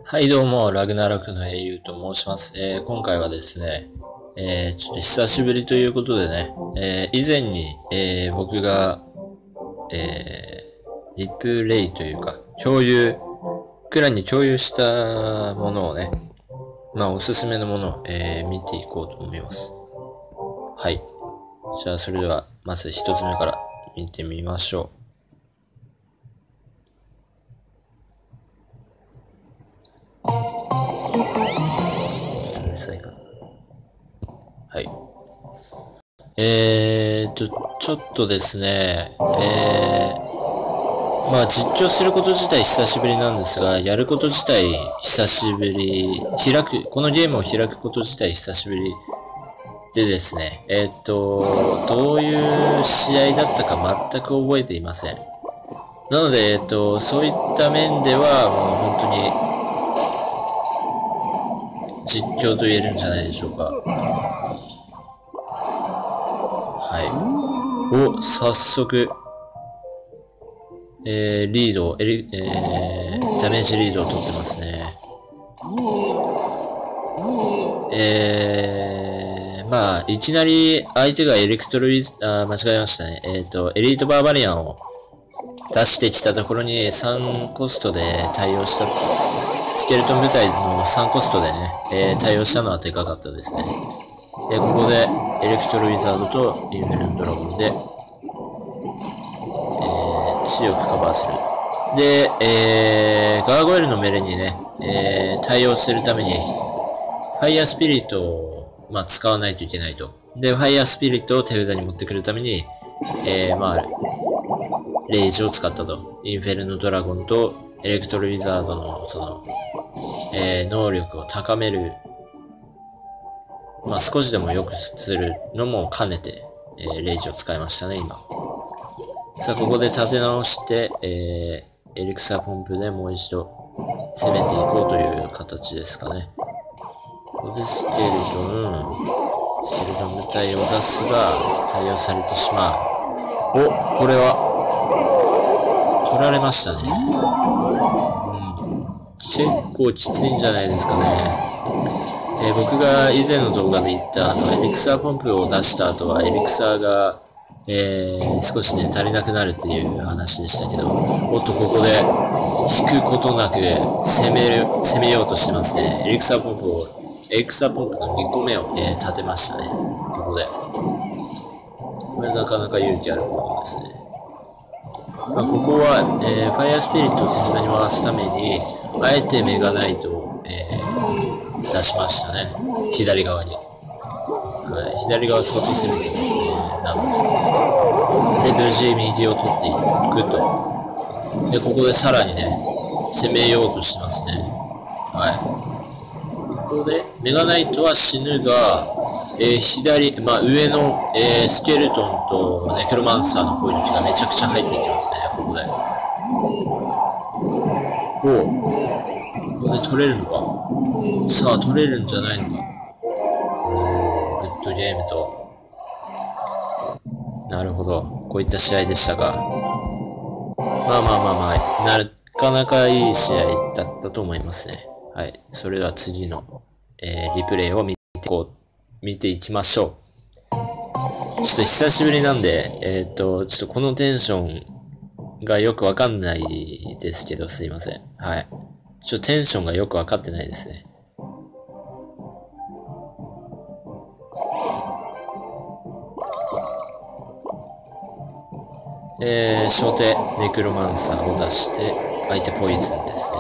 はい、どうも、ラグナラクの英雄と申します。今回はですね、ちょっと久しぶりということでね、以前に、僕が、リプレイというか、クランに共有したものをね、おすすめのものを、見ていこうと思います。はい。じゃあ、それでは、まず一つ目から見てみましょう。はい。ちょっとですね、実況すること自体久しぶりなんですが、やること自体久しぶり、このゲームを開くこと自体久しぶりでですね、どういう試合だったか全く覚えていません。なので、そういった面では、もう本当に実況と言えるんじゃないでしょうか。はい。早速、リード、ダメージリードを取ってますね。いきなり相手がエレクトロイズ、間違えましたね。エリートバーバリアンを出してきたところに3コストで対応した、スケルトン部隊の3コストでね、対応したのはでかかったですね。で、ここでエレクトロウィザードとインフェルノドラゴンで、強くカバーする。で、ガーゴイルのメレにね、対応するために、ファイヤースピリットを、使わないといけないと。で、ファイヤースピリットを手札に持ってくるために、レイジを使ったと。インフェルノドラゴンとエレクトロウィザードの、能力を高める。少しでも良くするのも兼ねて、レイジを使いましたね、今。さあ、ここで立て直して、エリクサーポンプでもう一度攻めていこうという形ですかね。ここでスケルトン部隊を出すが、対応されてしまう。これは、取られましたね。結構きついんじゃないですかね。僕が以前の動画で言ったエリクサーポンプを出した後はエリクサーが、少しね足りなくなるっていう話でしたけど、ここで引くことなく攻めようとしてますね。エリクサーポンプの2個目を、立てましたね。ここで。これなかなか勇気あることですね。ここは、ファイアースピリットを手札に回すために、あえてメガナイトを、出しましたね。左側に。左側相当攻めてますね。なので。で、無事右を取っていくと。で、ここでさらにね、攻めようとしますね。ここで、メガナイトは死ぬが、上の、スケルトンとネクロマンサーの攻撃がめちゃくちゃ入ってきますね、ここで。ここで取れるのか。さあ、取れるんじゃないのか。グッドゲームと。なるほど。こういった試合でしたか。なかなかいい試合だったと思いますね。はい。それでは次の、リプレイを見ていきましょう。ちょっと久しぶりなんで、ちょっとこのテンションがよくわかんないですけど、すいません。はい。ちょっとテンションがよくわかってないですね。初手、ネクロマンサーを出して、相手ポイズンです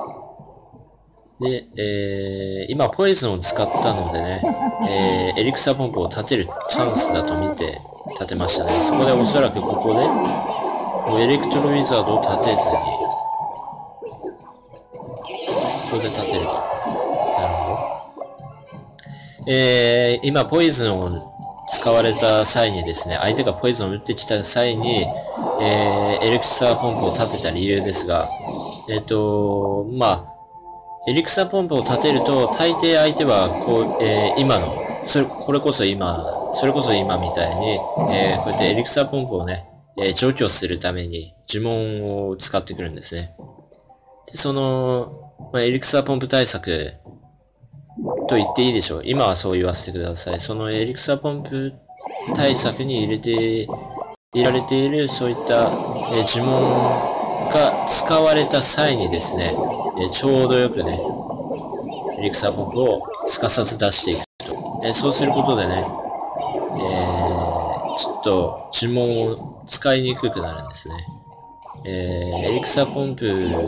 ね。で、今ポイズンを使ったのでね、エリクサーポンプを立てるチャンスだと見て立てましたね。そこでおそらくここで、エレクトロウィザードを立てずに、ここで立てると。なるほど。今ポイズンを使われた際にですね、相手がポイズンを打ってきた際に、エレクサーポンプを立てた理由ですが、エリクサーポンプを立てると、大抵相手は、これこそ今みたいに、こうやってエリクサーポンプをね、除去するために呪文を使ってくるんですね。で、その、 エリクサーポンプ対策と言っていいでしょう。今はそう言わせてください。そのエリクサーポンプ対策に入れられているそういった、呪文が使われた際にですね、ちょうどよくね、エリクサーポンプをすかさず出していくと。そうすることでね、ちょっと呪文を使いにくくなるんですね。エリクサーポンプ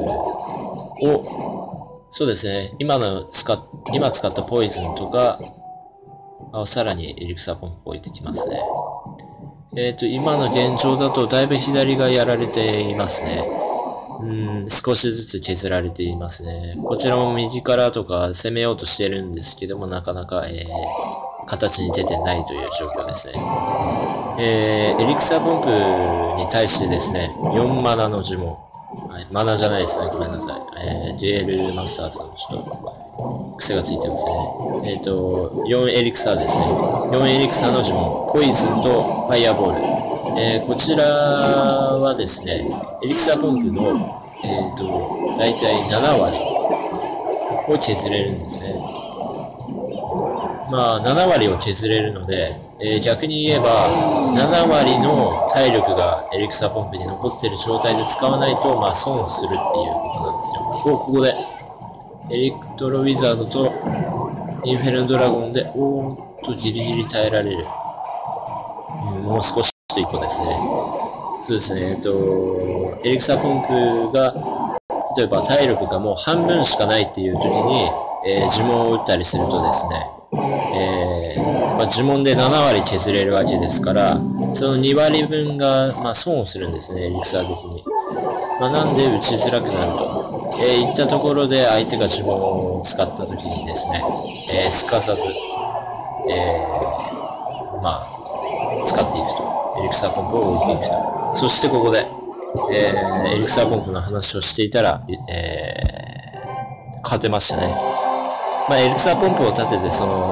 を、そうですね、今使ったポイズンとか、さらにエリクサーポンプを置いてきますね。今の現状だとだいぶ左がやられていますね。少しずつ削られていますね。こちらも右からとか攻めようとしてるんですけども、なかなか、形に出てないという状況ですね。エリクサーポンプに対してですね、4マナの呪文。はい、マナじゃないですね。ごめんなさい。デュエルマスターズのちょっと癖がついてますね。4エリクサーですね。4エリクサーの呪文。ポイズンとファイアボール。こちらはですね、エリクサーポンプの、だいたい7割を削れるんですね。まあ、7割を削れるので、逆に言えば、7割の体力がエリクサーポンプに残っている状態で使わないと、まあ、損するっていうことなんですよ。ここで、エレクトロウィザードとインフェルノドラゴンで、ギリギリ耐えられる。もう少しと一歩ですね。そうですね、エリクサーポンプが、例えば体力がもう半分しかないっていう時に、呪文を打ったりするとですね、呪文で7割削れるわけですから、その2割分が、損をするんですね、エリクサー的に。なんで打ちづらくなると。いったところで相手が呪文を使った時にですね、すかさず、使っていくと。エリクサーポンプを置いていくと。そしてここで、エリクサーポンプの話をしていたら、勝てましたね。エリクサーポンプを立てて、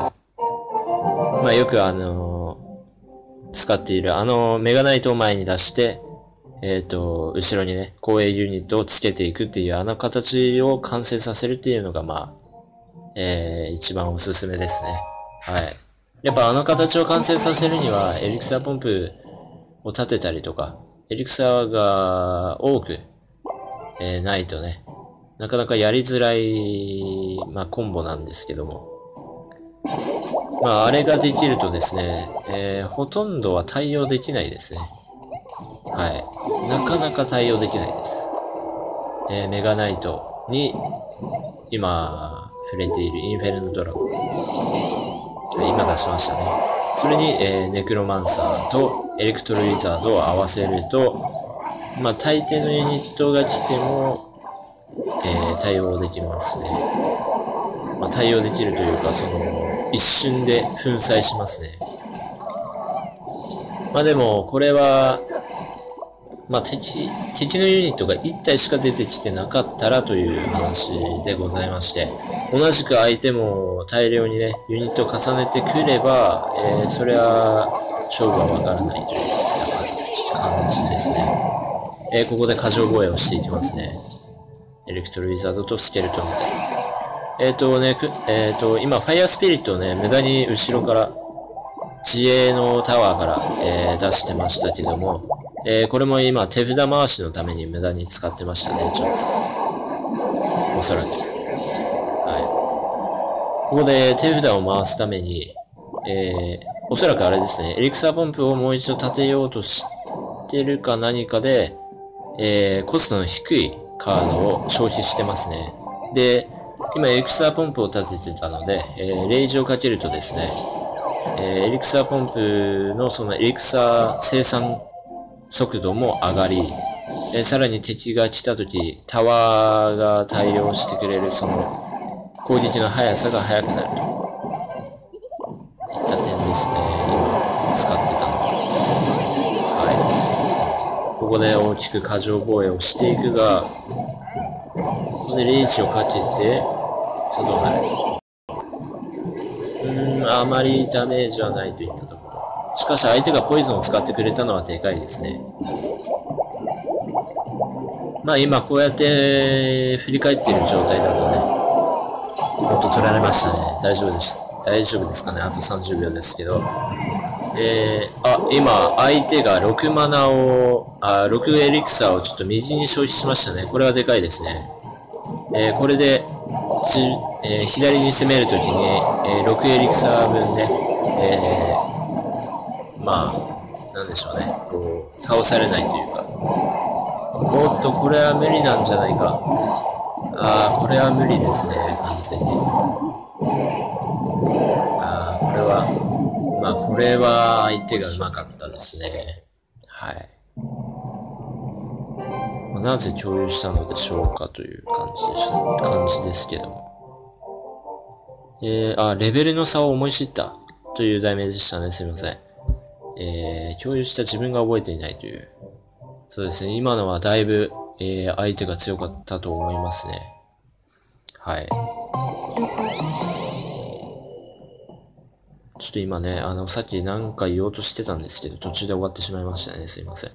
よく使っているメガナイトを前に出して、後ろにね、後衛ユニットをつけていくっていう形を完成させるっていうのが、一番おすすめですね。はい。やっぱ形を完成させるには、エリクサーポンプを立てたりとか、エリクサーが多く、ないとね、なかなかやりづらい、コンボなんですけども。あれができるとですね、ほとんどは対応できないですね。はい。なかなか対応できないです。メガナイトに、今、触れているインフェルノドラゴン。今出しましたね。それに、ネクロマンサーとエレクトロウィザードを合わせると、大抵のユニットが来ても、対応できますね。対応できるというか、一瞬で粉砕しますね。でも、これは、敵のユニットが1体しか出てきてなかったらという話でございまして、同じく相手も大量にね、ユニットを重ねてくれば、それは勝負はわからないという感じですね。ここで過剰防衛をしていきますね。エレクトロウィザードとスケルトンみたいな。今、ファイアスピリットをね、無駄に後ろから、自衛のタワーから、出してましたけども、これも今、手札回しのために無駄に使ってましたね、ちょっと。おそらく。はい。ここで手札を回すために、おそらくあれですね、エリクサーポンプをもう一度立てようとしてるか何かで、コストの低いカードを消費してますね。で、今エリクサーポンプを立ててたので、レイジをかけるとですね、エリクサーポンプのそのエリクサー生産速度も上がり、さらに敵が来た時、タワーが対応してくれるその攻撃の速さが速くなるといった点ですね。今使ってたのは。はい。ここで大きく過剰防衛をしていくが、ここでレイジをかけて、さあどうなる？あまりダメージはないといったところ。しかし相手がポイズンを使ってくれたのはでかいですね。 まあ今こうやって振り返っている状態だとね、取られましたね。大丈夫です。大丈夫ですかね。あと30秒ですけど。今、相手が6マナを、6エリクサーをちょっと右に消費しましたね。これはでかいですね。これで、左に攻めるときに、6エリクサー分で、まあ、なんでしょうね。こう、倒されないというか。おっと、これは無理なんじゃないか。これは無理ですね。完全に。これは相手がうまかったですね。はい。なぜ共有したのでしょうかという感じですけども。レベルの差を思い知ったという題名でしたね。すみません。共有した自分が覚えていないという。そうですね。今のはだいぶ、相手が強かったと思いますね。はい。ちょっと今ね、さっき何か言おうとしてたんですけど、途中で終わってしまいましたね。すいません。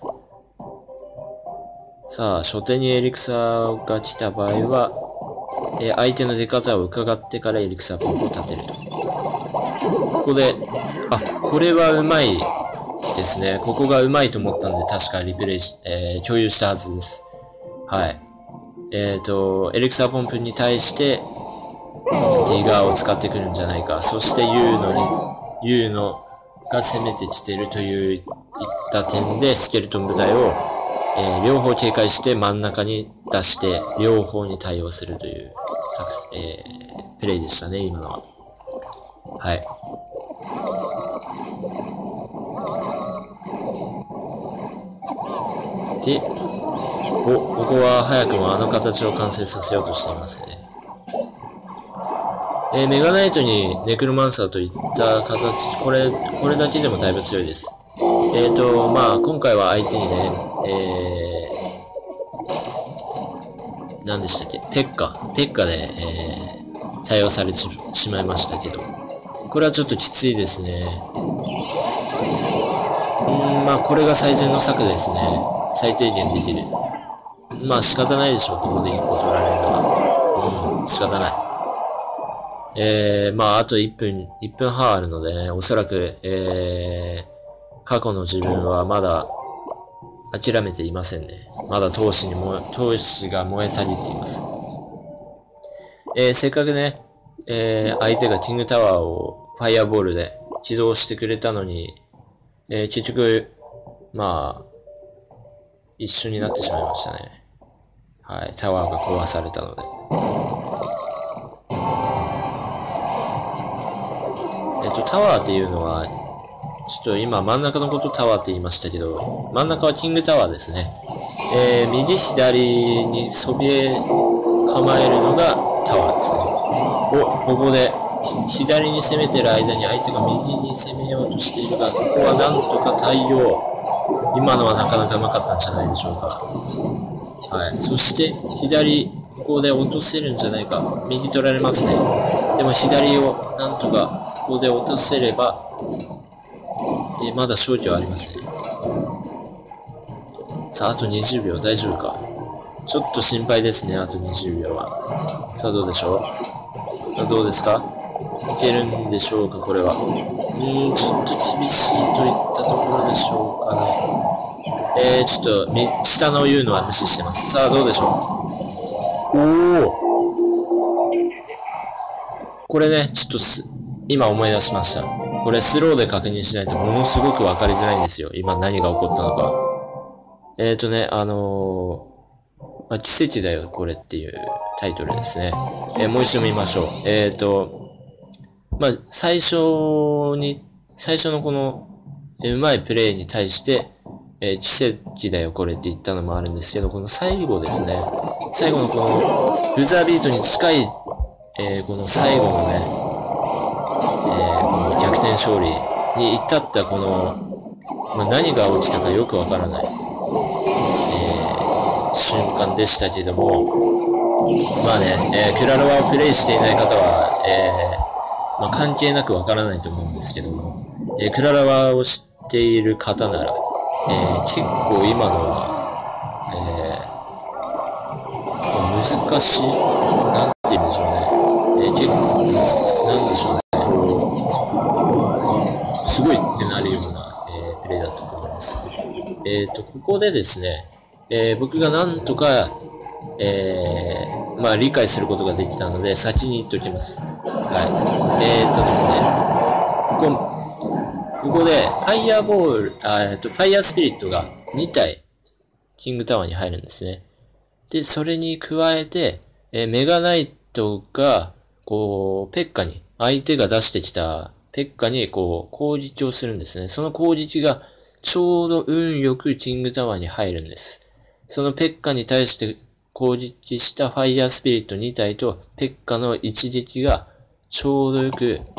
さあ、初手にエリクサーが来た場合は、相手の出方を伺ってからエリクサーポンプを立てると。ここで、これはうまいですね。ここがうまいと思ったんで、確かリプレイ共有したはずです。はい。エリクサーポンプに対して、ディガーを使ってくるんじゃないか。そしてユーノが攻めてきているといった点で、スケルトン部隊を、両方警戒して真ん中に出して、両方に対応するという、プレイでしたね、今のは。はい。で、ここは早くもあの形を完成させようとしていますね。メガナイトにネクロマンサーといった形、これだけでもだいぶ強いです。今回は相手にね、何でしたっけ、ペッカで、対応されてしまいましたけど、これはちょっときついですね。これが最善の策ですね。最低限できる。仕方ないでしょう、ここで1個取られるのは。仕方ない。あと1分半あるのでね、おそらく、過去の自分はまだ諦めていませんね。まだ闘志が燃え足りています。せっかくね、相手がキングタワーをファイアボールで起動してくれたのに、結局、一緒になってしまいましたね。はい、タワーが壊されたので。タワーっていうのは、ちょっと今真ん中のことタワーって言いましたけど、真ん中はキングタワーですね。右左にそびえ構えるのがタワーですね。ここで左に攻めてる間に相手が右に攻めようとしているが、ここはなんとか対応。今のはなかなかうまかったんじゃないでしょうか。はい。そして左、ここで落とせるんじゃないか。右取られますね。でも左をなんとかここで落とせれば、まだ勝機はありますね。さあ、あと20秒大丈夫か。ちょっと心配ですね、あと20秒は。さあ、どうでしょう。さあ、どうですか。いけるんでしょうか、これは。ちょっと厳しいといったところでしょうかね。ちょっと、下の言うのは無視してます。さあ、どうでしょう。これね、ちょっと今思い出しました。これスローで確認しないとものすごくわかりづらいんですよ。今何が起こったのか。奇跡だよ、これっていうタイトルですね。もう一度見ましょう。最初のこの、うまいプレイに対して、奇跡だよ、これって言ったのもあるんですけど、この最後ですね。最後のこの、ブザービートに近い、この最後のね、この逆転勝利に至ったこの、何が起きたかよくわからない、瞬間でしたけども、クラロワをプレイしていない方は、関係なくわからないと思うんですけども、クラロワを知っている方なら、結構今のは、 難しい、なんて言うんでしょうね。結構、なんでしょうね。すごいってなるような、プレイだったと思います。ここでですね、僕がなんとか、まあ理解することができたので、先に言っときます。はい。ですね、ここで、ファイヤーボール、ファイヤースピリットが2体、キングタワーに入るんですね。で、それに加えて、メガナイトが、こう、ペッカに、相手が出してきたペッカに、こう、攻撃をするんですね。その攻撃が、ちょうど運よくキングタワーに入るんです。そのペッカに対して攻撃したファイヤースピリット2体と、ペッカの一撃が、ちょうどよくです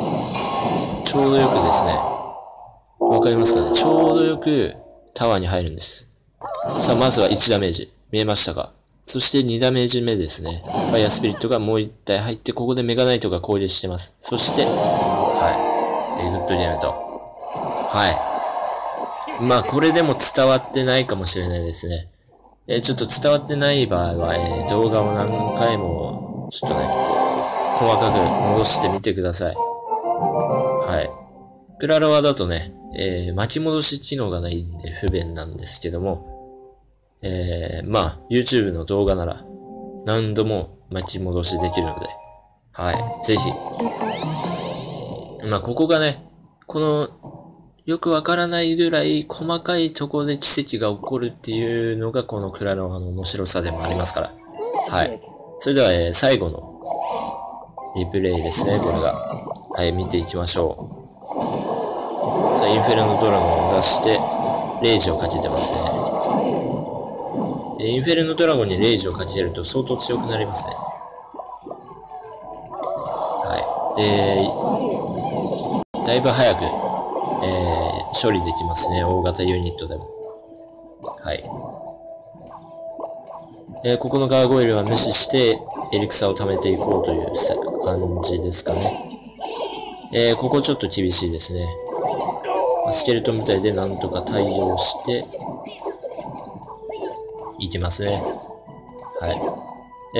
ね、わかりますかね、ちょうどよくタワーに入るんです。さあ、まずは1ダメージ。見えましたか？そして2ダメージ目ですね。ファイアスピリットがもう1体入って、ここでメガナイトが攻撃してます。そして、はい。グッドゲームと。はい。まあ、これでも伝わってないかもしれないですね。ちょっと伝わってない場合は、動画を何回も、ちょっとね、細かく戻してみてください。はい。クラロワだとね、巻き戻し機能がないんで不便なんですけども、まあ、YouTube の動画なら何度も巻き戻しできるので、はい、ぜひ。まあ、ここがね、この、よくわからないぐらい細かいところで奇跡が起こるっていうのがこのクラロワの面白さでもありますから。はい。それでは、最後のリプレイですね、これが。はい、見ていきましょう。さあ、インフェルノドラゴンを出して、レイジをかけてますね。インフェルノドラゴンにレイジをかけると相当強くなりますね。はい。で、だいぶ早く、処理できますね。大型ユニットでも。はい。ここのガーゴイルは無視して、エリクサを貯めていこうという感じですかね。ここちょっと厳しいですね。スケルトンみたいでなんとか対応して、いきますね。はい。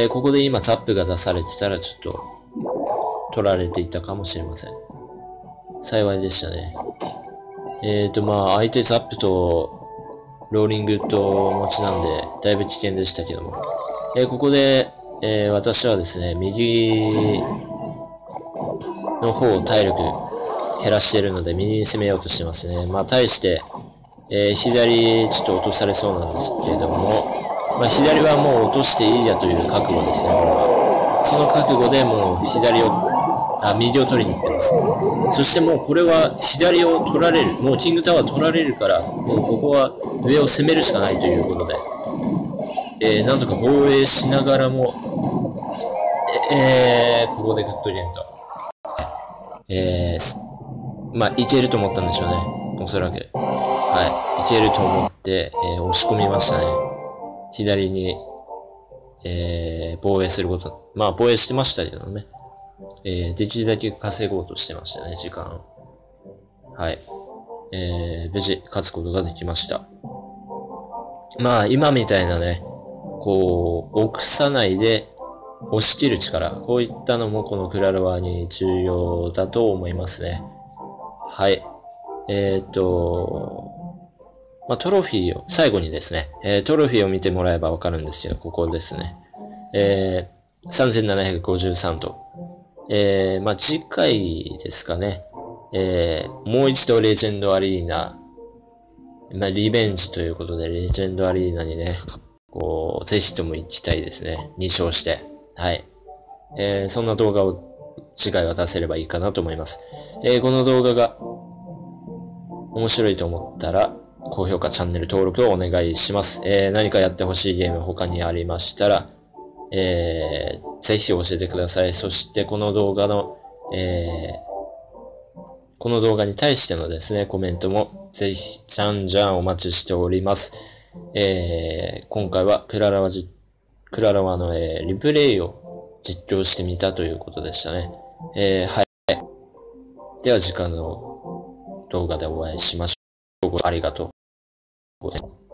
ここで今ザップが出されてたらちょっと、取られていたかもしれません。幸いでしたね。まあ、相手ザップと、ローリングと持ちなんで、だいぶ危険でしたけども。ここで、私はですね、右の方を体力減らしているので、右に攻めようとしてますね。まあ、対して、左ちょっと落とされそうなんですけれども、まあ、左はもう落としていいやという覚悟ですね、これは。その覚悟でもう右を取りに行ってます。そしてもうこれは左を取られる。もうキングタワー取られるから、もうここは上を攻めるしかないということで、なんとか防衛しながらも、ここでグッドゲームと。まあ、いけると思ったんでしょうね。おそらく。はい。いけると思って、押し込みましたね。左に、防衛すること。まあ、防衛してましたけどね。できるだけ稼ごうとしてましたね、時間を。はい。無事勝つことができました。まあ、今みたいなね、こう、臆さないで押し切る力、こういったのもこのクラロワに重要だと思いますね。はい。まあ、トロフィーを、最後にですね、トロフィーを見てもらえばわかるんですけど、ここですね。3753と。まあ、次回ですかね。もう一度レジェンドアリーナ、まあ、リベンジということで、レジェンドアリーナにね、こう、ぜひとも行きたいですね。2勝して。はい。そんな動画を次回は出せればいいかなと思います。この動画が面白いと思ったら、高評価、チャンネル登録をお願いします。何かやってほしいゲーム他にありましたら、ぜひ教えてください。そしてこの動画の、この動画に対してのですね、コメントもぜひ、じゃんじゃんお待ちしております。今回はクララワの、リプレイを実況してみたということでしたね。はい。では次回の動画でお会いしましょう。ありがとうございます。